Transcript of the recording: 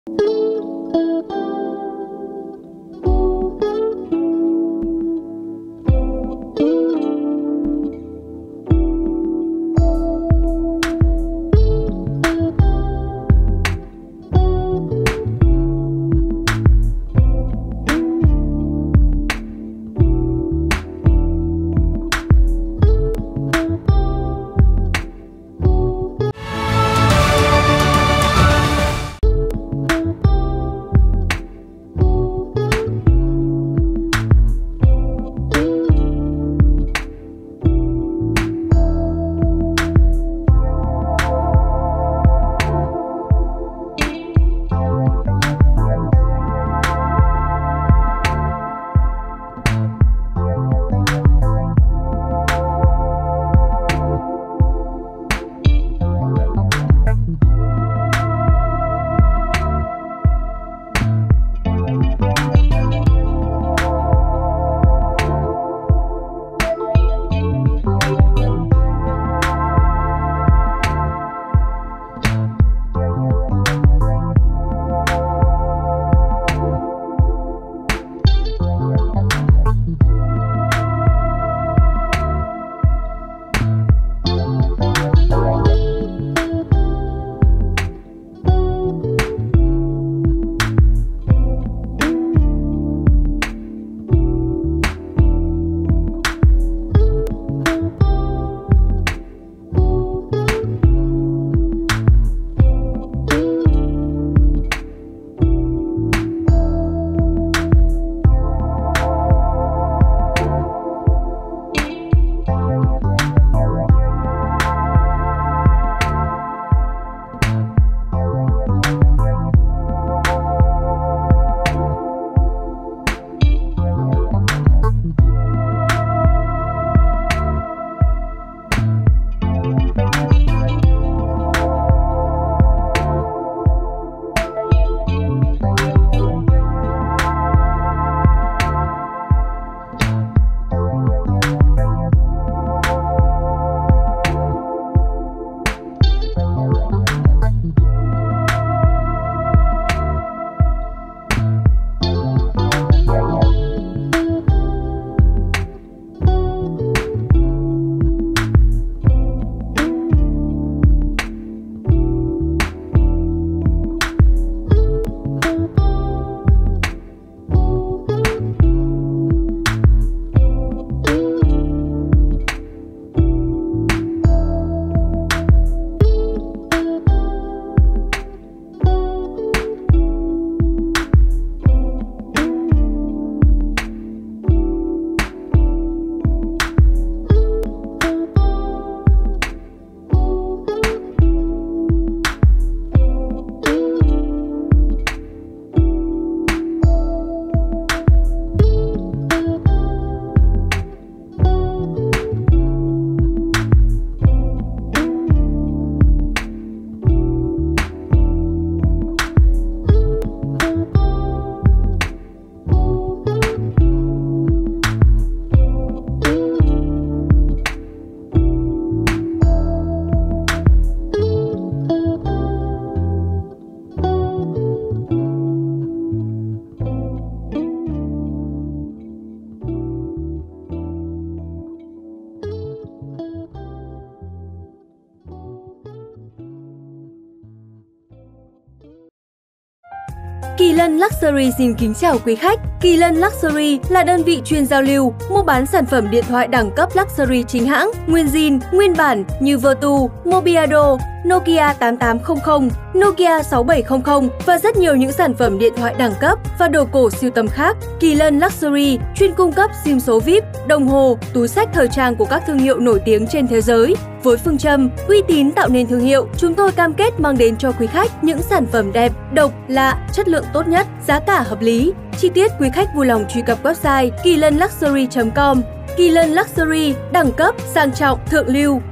Kỳ Lân Luxury xin kính chào quý khách. Kỳ Lân Luxury là đơn vị chuyên giao lưu, mua bán sản phẩm điện thoại đẳng cấp Luxury chính hãng, nguyên zin, nguyên bản như Vertu, Mobiado, Nokia 8800, Nokia 6700 và rất nhiều những sản phẩm điện thoại đẳng cấp và đồ cổ sưu tầm khác. Kỳ Lân Luxury chuyên cung cấp sim số VIP, đồng hồ, túi xách thời trang của các thương hiệu nổi tiếng trên thế giới. Với phương châm uy tín tạo nên thương hiệu, chúng tôi cam kết mang đến cho quý khách những sản phẩm đẹp, độc, lạ, chất lượng tốt nhất, giá cả hợp lý. Chi tiết quý khách vui lòng truy cập website kilânluxury.com. Kỳ Lân Luxury, đẳng cấp, sang trọng, thượng lưu.